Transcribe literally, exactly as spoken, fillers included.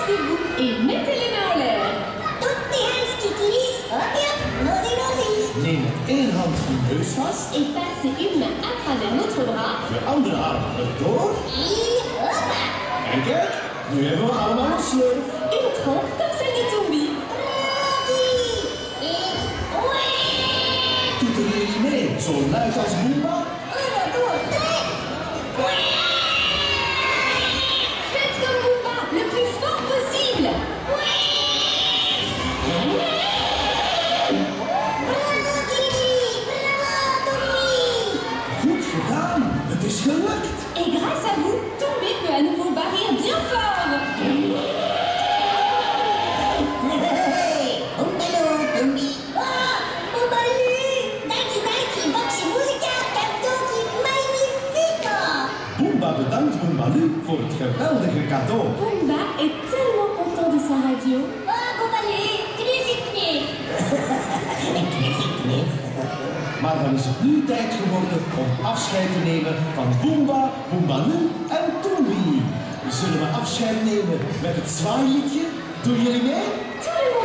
debout et mettez les mains en l'air. Toutes les hands kikiris, hop hop, nosy nosy. Neem met één hand uw neus vast. Et passez une main à travers notre bras. De andere arm erdoor. Et hoppa. En kijk, nu hebben we allemaal een slurf. Une trompe comme celle de Toumbi. Et ouais. Toeteren jullie mee, zo luid als Boomba? Un, deux, tres. Faites comme Boomba, le plus fort possible. Bravo Kikiri, bravo Tommy. Goed gedaan, het is gelukt. Et grâce à vous, Toumbi peut à nouveau barrir bien fort. Hey, Boombaloo, Tommy. Ah, Boombaloo. Dankie, dankie, boxy musica, cadeautje magnifique. Boomba bedankt Boombaloo voor het geweldige cadeau. Boomba est tellement content de sa radio. Ah, Boombaloo, knufie knuf. Knufie knuf. Maar dan is het nu tijd geworden om afscheid te nemen van Boomba, Boombaloo en Toombi. Zullen we afscheid nemen met het zwaailiedje? Doen jullie mee? Tout le monde